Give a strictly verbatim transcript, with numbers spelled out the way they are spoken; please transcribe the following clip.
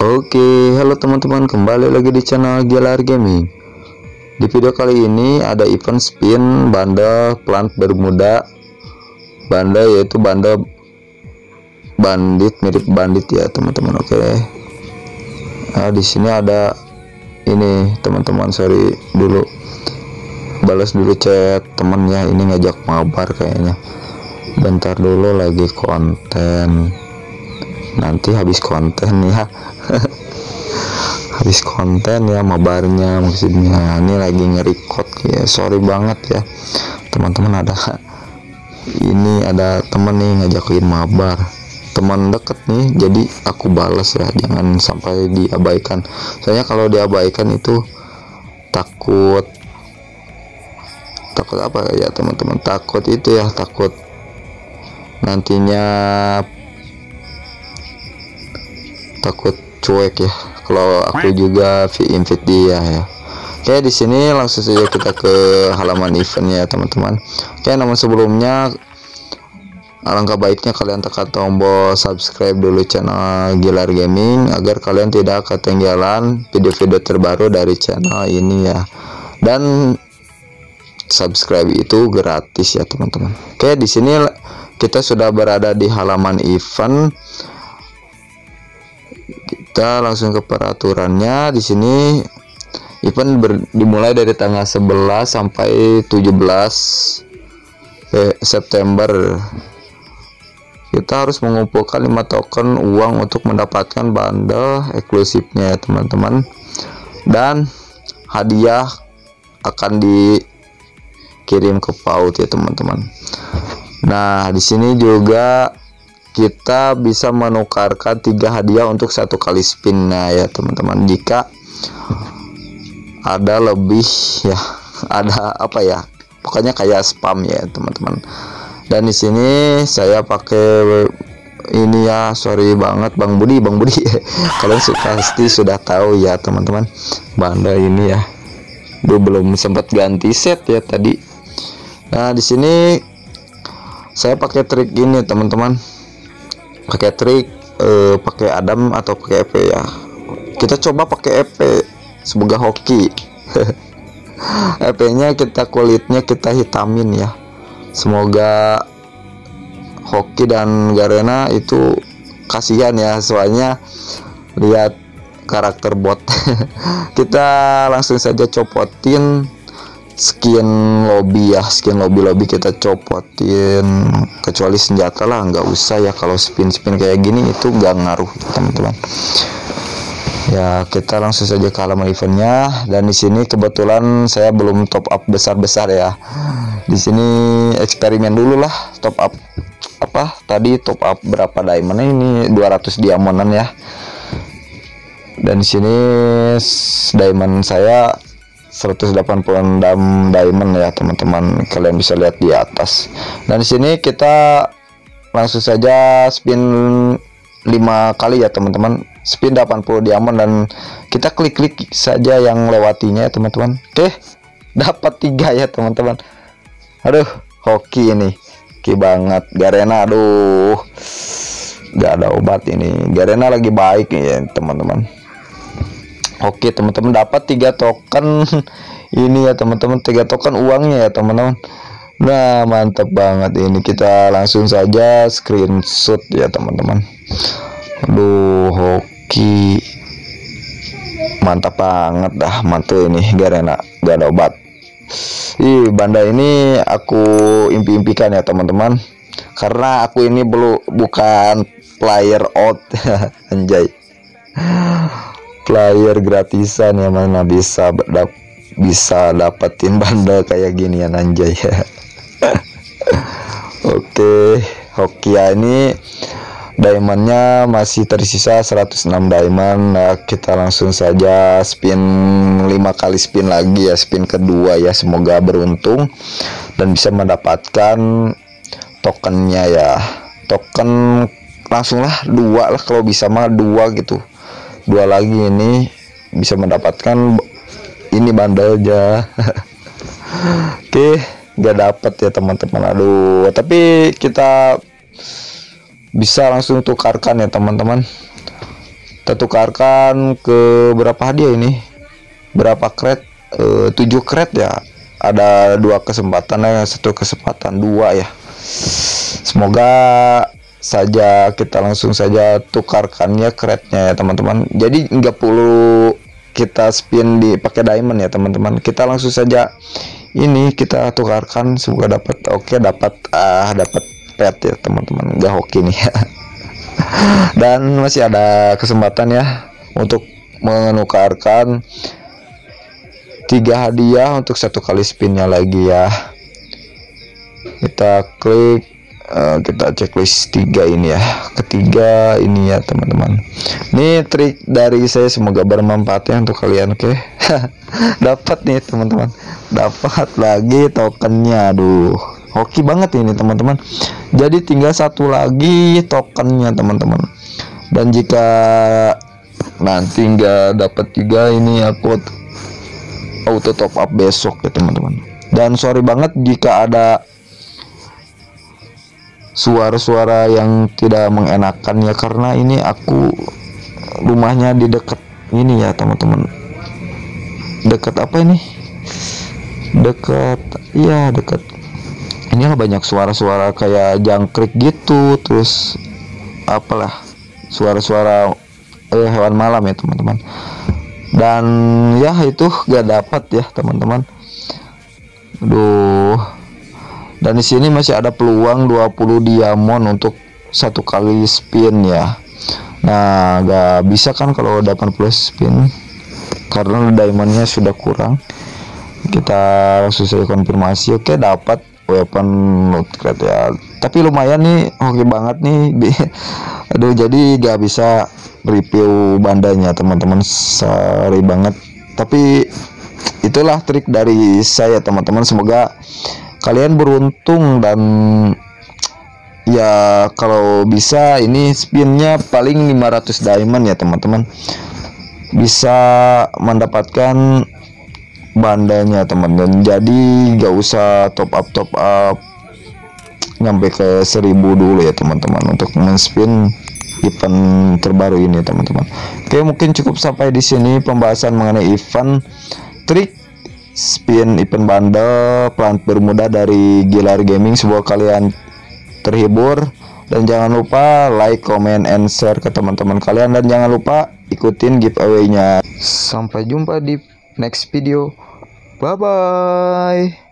Oke, halo teman-teman, kembali lagi di channel Gilar Gaming. Di video kali ini ada event spin banda plant bermuda, banda yaitu banda bandit, mirip bandit ya teman-teman. Oke, nah di sini ada ini teman-teman, sorry dulu, balas dulu chat temennya, ini ngajak mabar kayaknya. Bentar dulu, lagi konten, nanti habis konten ya. Habis konten ya mabarnya, maksudnya ini lagi nge-record ya, sorry banget ya teman-teman. Ada ini ada temen nih ngajakin mabar, teman deket nih, jadi aku balas ya, jangan sampai diabaikan. Soalnya kalau diabaikan itu takut takut apa ya teman-teman, takut itu ya, takut nantinya takut cuek ya kalau aku juga invite dia ya. Oke, di sini langsung saja kita ke halaman eventnya ya teman-teman. Oke, namun sebelumnya alangkah baiknya kalian tekan tombol subscribe dulu channel Gilar Gaming agar kalian tidak ketinggalan video-video terbaru dari channel ini ya. Dan subscribe itu gratis ya teman-teman. Oke, di sini kita sudah berada di halaman event. Kita langsung ke peraturannya. Di sini event ber, dimulai dari tanggal sebelas sampai tujuh belas eh, September. Kita harus mengumpulkan lima token uang untuk mendapatkan bundle eksklusifnya ya teman-teman. Dan hadiah akan dikirim ke PAUD ya teman-teman. Nah, di sini juga kita bisa menukarkan tiga hadiah untuk satu kali spin. Nah ya teman-teman, jika ada lebih ya, ada apa ya, pokoknya kayak spam ya teman-teman. Dan di sini saya pakai ini ya, sorry banget Bang Budi, Bang Budi kalian pasti sudah tahu ya teman-teman, banda ini ya. Duh, belum sempat ganti set ya tadi. Nah di sini saya pakai trik ini teman-teman, pakai trik eh, pakai Adam atau pakai E P ya. Kita coba pakai E P semoga hoki. E P-nya kita kulitnya kita hitamin ya, semoga hoki. Dan Garena itu kasihan ya, soalnya lihat karakter bot. Kita langsung saja copotin skin lobby ya, skin lobby-lobby kita copotin, kecuali senjata lah nggak usah ya. Kalau spin-spin kayak gini itu nggak ngaruh teman-teman ya. Kita langsung saja ke halaman eventnya. Dan di sini kebetulan saya belum top up besar-besar ya. Di sini eksperimen dulu lah, top up apa tadi, top up berapa diamond ini, dua ratus diamondan ya. Dan di sini diamond saya seratus delapan puluh enam diamond ya teman-teman, kalian bisa lihat di atas. Dan di sini kita langsung saja spin lima kali ya teman-teman, spin delapan puluh diamond, dan kita klik-klik saja yang lewatinya ya teman-teman. Oke, dapat tiga ya teman-teman. Aduh, hoki ini, hoki banget. Garena, aduh, gak ada obat ini. Garena lagi baik ya teman-teman. Oke teman-teman, dapat tiga token ini ya teman-teman, tiga token uangnya ya teman-teman. Nah mantap banget ini, kita langsung saja screenshot ya teman-teman. Aduh, hoki mantap banget dah, mantul ini Garena, gak ada obat. Ih, banda ini aku impi-impikan ya teman-teman, karena aku ini belum bukan player out. Anjay, player gratisan ya, mana bisa dap bisa dapetin banda kayak gini ya anjay. Oke, Hokia ini diamondnya masih tersisa seratus enam diamond. Nah, kita langsung saja spin lima kali spin lagi ya, spin kedua ya, semoga beruntung dan bisa mendapatkan tokennya ya. Token langsunglah dua lah, kalau bisa mah dua gitu, dua lagi ini bisa mendapatkan ini bandel aja. Oke, nggak dapet ya teman-teman, aduh, tapi kita bisa langsung tukarkan ya teman-teman. kita tukarkan ke berapa hadiah ini, berapa crate, e, tujuh crate ya, ada dua kesempatan ya, satu kesempatan dua ya. Semoga saja kita langsung saja tukarkannya crate-nya ya teman-teman. Jadi nggak perlu kita spin di pakai diamond ya teman-teman, kita langsung saja ini kita tukarkan, semoga dapat. Oke, dapat, ah dapat pet ya teman-teman, nggak hoki nih. Dan masih ada kesempatan ya untuk menukarkan tiga hadiah untuk satu kali spinnya lagi ya. Kita klik, uh, kita checklist tiga ini ya, ketiga ini ya teman-teman. Ini trik dari saya, semoga bermanfaat ya untuk kalian. Oke. Dapat nih teman-teman, dapat lagi tokennya. Aduh, hoki banget ini teman-teman. Jadi tinggal satu lagi tokennya teman-teman. Dan jika nanti nggak dapat juga, ini aku auto top up besok ya teman-teman. Dan sorry banget jika ada suara-suara yang tidak mengenakan ya, karena ini aku rumahnya di dekat ini ya teman-teman. Dekat apa ini? Dekat, iya dekat. Inilah banyak suara-suara kayak jangkrik gitu, terus apalah suara-suara eh, hewan malam ya teman-teman. Dan ya itu gak dapat ya teman-teman. Aduh. Dan di sini masih ada peluang dua puluh diamond untuk satu kali spin ya. Nah, gak bisa kan kalau delapan puluh spin, karena diamondnya sudah kurang. Kita langsung saja konfirmasi. Oke, dapat weapon loot crate ya, tapi lumayan nih, oke banget nih. Aduh, jadi gak bisa review bandanya teman-teman, sorry banget, tapi itulah trik dari saya teman-teman. Semoga kalian beruntung, dan ya kalau bisa ini spinnya paling lima ratus diamond ya teman-teman, bisa mendapatkan bandanya teman-teman. Jadi gak usah top up top up nyampe ke seribu dulu ya teman-teman untuk men-spin event terbaru ini teman-teman. Oke, mungkin cukup sampai di sini pembahasan mengenai event trik spin event bundle plant bermuda dari Gilar Gaming. Semoga kalian terhibur, dan jangan lupa like, comment, and share ke teman-teman kalian, dan jangan lupa ikutin giveaway-nya. Sampai jumpa di next video. Bye bye.